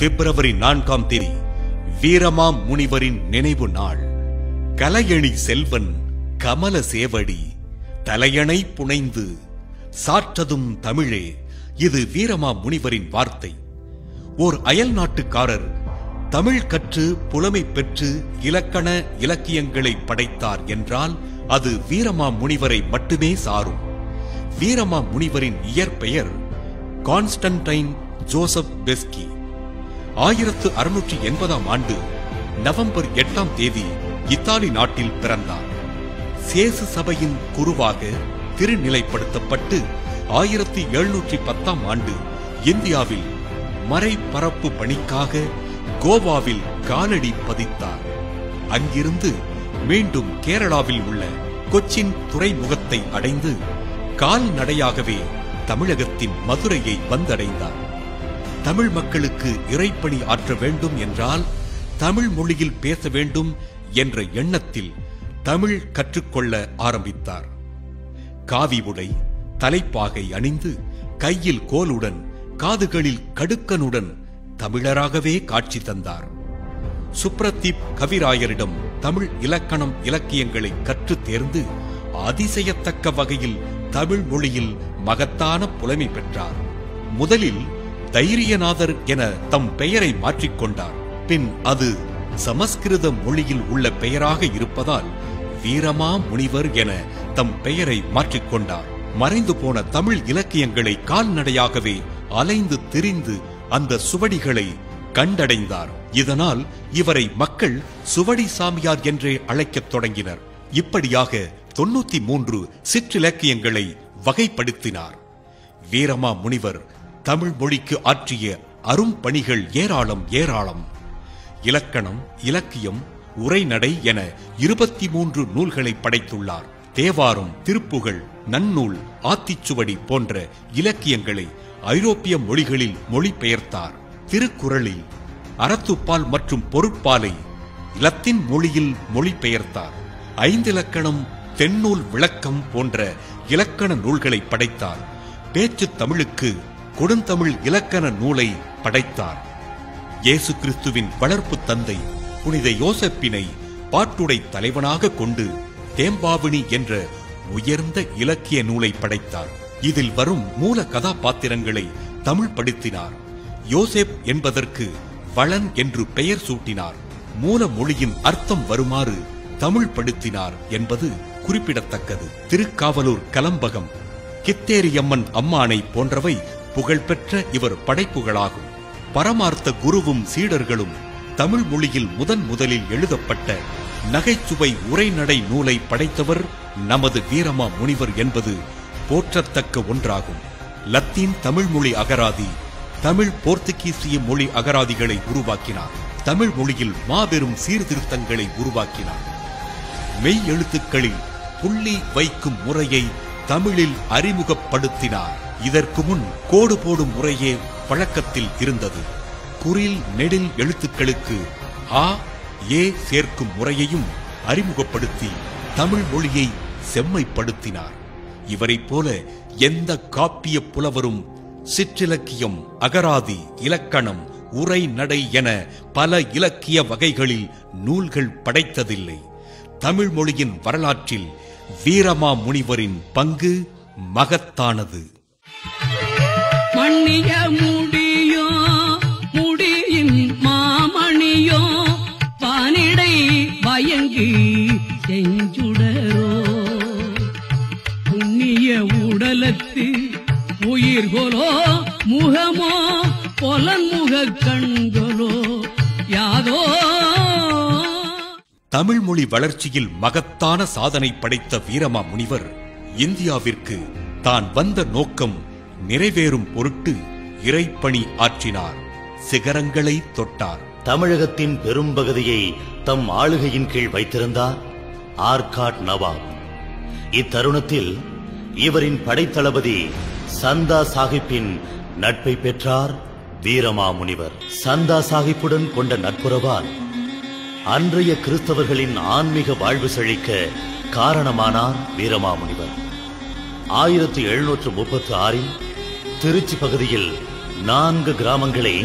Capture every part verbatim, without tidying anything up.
பிப்ரவரி நான்காம் தேதி வீரமா முனிவரின் நினைவு நாள். கலையணி செல்வன் கமல சேவடி தலையணை புனைந்து சாற்றதும் தமிழே, இது வீரமா முனிவரின் வார்த்தை. ஓர் அயல் நாட்டுக்காரர் தமிழ் கற்று புலமை பெற்று இலக்கண இலக்கியங்களை படைத்தார் என்றால் அது வீரமா முனிவரை மட்டுமே சாரும். வீரமா முனிவரின் இயற்பெயர் கான்ஸ்டன்டைன் ஜோசப் பெஸ்கி. ஆயிரத்து அறுநூற்றி எண்பதாம் ஆண்டு நவம்பர் எட்டாம் தேதி இத்தாலி நாட்டில் பிறந்தார். சேசு சபையின் குருவாக திருநிலைப்படுத்தப்பட்டு ஆயிரத்தி எழுநூற்றி பத்தாம் ஆண்டு இந்தியாவில் மறைபரப்பு பணிக்காக கோவாவில் காலடி பதித்தார். அங்கிருந்து மீண்டும் கேரளாவில் உள்ள கொச்சின் துறைமுகத்தை அடைந்து கால்நடையாகவே தமிழகத்தின் மதுரையை வந்தடைந்தார். தமிழ் மக்களுக்கு இறைப்பணி ஆற்ற வேண்டும் என்றால் தமிழ் மொழியில் பேச வேண்டும் என்ற எண்ணத்தில் தமிழ் கற்றுக்கொள்ள ஆரம்பித்தார். காவி உடை, தலைப்பாகை அணிந்து கையில் கோலுடன் காதுகளில் கடுக்கனுடன் தமிழராகவே காட்சி தந்தார். சுப்ரதீப் கவிராயரிடம் தமிழ் இலக்கணம் இலக்கியங்களை கற்று தேர்ந்து அதிசயத்தக்க வகையில் தமிழ் மொழியில் மகத்தான புலமை பெற்றார். முதலில் தைரியநாதர் என தம் பெயரை மாற்றிக்கொண்டார். பின் அது சமஸ்கிருத மொழியில் உள்ள பெயராக இருப்பதால் வீரமா முனிவர் என தம் பெயரை மாற்றிக்கொண்டார். மறைந்து போன தமிழ் இலக்கியங்களை கால்நடையாகவே அலைந்து திரிந்து அந்த சுவடிகளை கண்டடைந்தார். இதனால் இவரை மக்கள் சுவடி சாமியார் என்றே அழைக்கத் தொடங்கினர். இப்படியாக தொன்னூத்தி மூன்று சிற்றிலக்கியங்களை வகைப்படுத்தினார். வீரமா முனிவர் தமிழ் மொழிக்கு ஆற்றிய அரும்பணிகள் ஏராளம் ஏராளம். இலக்கணம், இலக்கியம், உரைநடை என இருபத்தி மூன்று நூல்களை படைத்துள்ளார். தேவாரம், திருப்புகழ், நன்னூல், ஆத்திச்சுவடி போன்ற இலக்கியங்களை ஐரோப்பிய மொழிகளில் மொழிபெயர்த்தார். திருக்குறளில் அறத்துப்பால் மற்றும் பொருட்பாலை லத்தீன் மொழியில் மொழிபெயர்த்தார். ஐந்திலக்கணம், தென்னூல் விளக்கம் போன்ற இலக்கண நூல்களை படைத்தார். பேச்சு தமிழுக்கு கொடுந்தமிழ் இலக்கண நூலை படைத்தார். இயேசு கிறிஸ்துவின் வளர்ப்பு தந்தை புனித யோசப்பினை பாட்டுடை தலைவனாக கொண்டு தேம்பாவணி என்ற உயர்ந்த இலக்கிய நூலை படைத்தார். இதில் வரும் மூல கதாபாத்திரங்களை தமிழ் படுத்தினார். யோசேப் என்பதற்கு வளன் என்று பெயர் சூட்டினார். மூல மொழியின் அர்த்தம் வருமாறு தமிழ் படுத்தினார் என்பது குறிப்பிடத்தக்கது. திருக்காவலூர் கலம்பகம், கித்தேரியம்மன் அம்மானை போன்றவை புகழ்பெற்ற இவர் படைப்புகளாகும். பரமார்த்த குருவும் சீடர்களும் தமிழ் மொழியில் முதன் முதலில் எழுதப்பட்ட நகைச்சுவை உரைநடை நூலை படைத்தவர் நமது வீரமா முனிவர் என்பது போற்றத்தக்க ஒன்றாகும். லத்தீன் தமிழ் மொழி அகராதி, தமிழ் போர்த்துகீசிய மொழி அகராதிகளை உருவாக்கினார். தமிழ் மொழியில் மாபெரும் சீர்திருத்தங்களை உருவாக்கினார். மெய் எழுத்துக்களில் புள்ளி வைக்கும் முறையை தமிழில் அறிமுகப்படுத்தினார். இதற்கு முன் கோடு போடும் முறையே பழக்கத்தில் இருந்தது. குறில் நெடில் எழுத்துக்களுக்கு ஆ ஏ சேர்க்கும் முறையையும் அறிமுகப்படுத்தி தமிழ் மொழியை செம்மைப்படுத்தினார். இவரைப் போல எந்த காப்பிய புலவரும் சிற்றிலக்கியம், அகராதி, இலக்கணம், உரை நடை என பல இலக்கிய வகைகளில் நூல்கள் படைத்ததில்லை. தமிழ் மொழியின் வரலாற்றில் வீரமா முனிவரின் பங்கு மகத்தானது. மண்ணிய முடியோ முடியின் மாமணியோ வானிடை பயங்கி செஞ்சுடரோ புண்ணிய உடலத்து உயிர்கொலோ முகமோ பொலன்முக கண்களோ யாதோ. தமிழ் மொழி வளர்ச்சியில் மகத்தான சாதனை படைத்த வீரமா முனிவர் இந்தியாவிற்கு தான் வந்த நோக்கம் நிறைவேறும் பொருட்டு இறைப்பணி ஆற்றினார். சிகரங்களை தொட்டார். தமிழகத்தின் பெரும்பகுதியை தம் ஆளுகையின் கீழ் வைத்திருந்தார் ஆர்காட் நவாப். இத்தருணத்தில் இவரின் படைத்தளபதி சந்தா சாஹிப்பின் நட்பை பெற்றார் வீரமா முனிவர். சந்தா சாஹிப்புடன் கொண்ட நட்புறவால் அன்றைய கிறிஸ்தவர்களின் ஆன்மீக வாழ்வு செழிக்க காரணமானார் வீரமா முனிவர். ஆயிரத்தி எழுநூற்று முப்பத்தி ஆறில் திருச்சி பகுதியில் நான்கு கிராமங்களை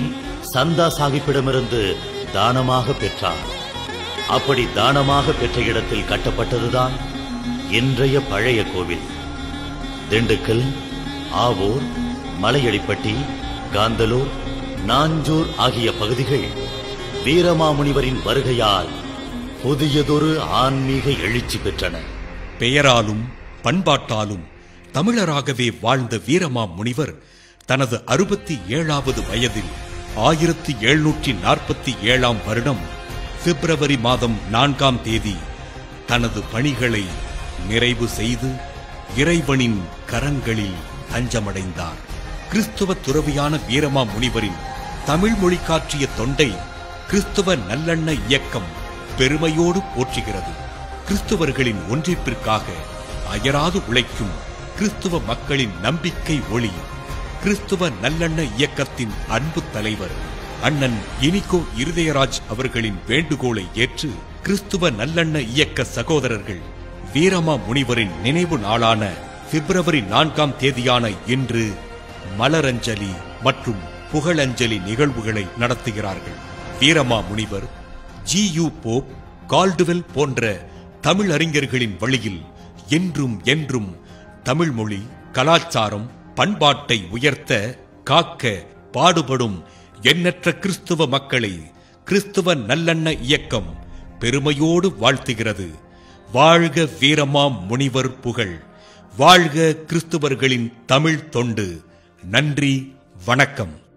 சந்தா சாஹிப்பிடமிருந்து தானமாக பெற்றார். அப்படி தானமாக பெற்ற இடத்தில் கட்டப்பட்டதுதான் இன்றைய பழைய கோவில். திண்டுக்கல், ஆவூர், மலையடிப்பட்டி, காந்தலூர், நாஞ்சூர் ஆகிய பகுதிகள் வீரமாமுனிவரின் வருகையால் புதியதொரு ஆன்மீக எழுச்சி பெற்றன. பெயராலும் பண்பாட்டாலும் தமிழராகவே வாழ்ந்த வீரமாமுனிவர் தனது அறுபத்தி ஏழாவது வயதில் ஆயிரத்தி எழுநூற்றி நாற்பத்தி ஏழாம் வருடம் பிப்ரவரி மாதம் நான்காம் தேதி தனது பணிகளை நிறைவு செய்து இறைவனின் கரங்களில் தஞ்சமடைந்தார். கிறிஸ்துவ துறவியான வீரமாமுனிவரின் தமிழ் மொழி காற்றிய தொண்டை கிறிஸ்துவ நல்லெண்ண இயக்கம் பெருமையோடு போற்றுகிறது. கிறிஸ்துவர்களின் ஒன்றிப்பிற்காக அயராது உழைக்கும் கிறிஸ்துவ மக்களின் நம்பிக்கை ஒளி கிறிஸ்துவ நல்லெண்ண இயக்கத்தின் அன்பு தலைவர் அண்ணன் இனிகோ இருதயராஜ் அவர்களின் வேண்டுகோளை ஏற்று கிறிஸ்துவ நல்லெண்ண இயக்க சகோதரர்கள் வீரமாமுனிவரின் நினைவு நாளான பிப்ரவரி நான்காம் தேதியான இன்று மலரஞ்சலி மற்றும் புகழஞ்சலி நிகழ்வுகளை நடத்துகிறார்கள். Veeramamunivar, G U Pope, Caldwell போன்ற தமிழறிஞர்களின் வழியில் என்றும் என்றும் தமிழ் மொழி, கலாச்சாரம், பண்பாட்டை உயர்த்த காக்க பாடுபடும் எண்ணற்ற கிறிஸ்துவ மக்களை கிறிஸ்துவ நல்லெண்ண இயக்கம் பெருமையோடு வாழ்த்துகிறது. வாழ்க வீரமாமுனிவர் புகழ்! வாழ்க கிறிஸ்துவர்களின் தமிழ் தொண்டு! நன்றி, வணக்கம்.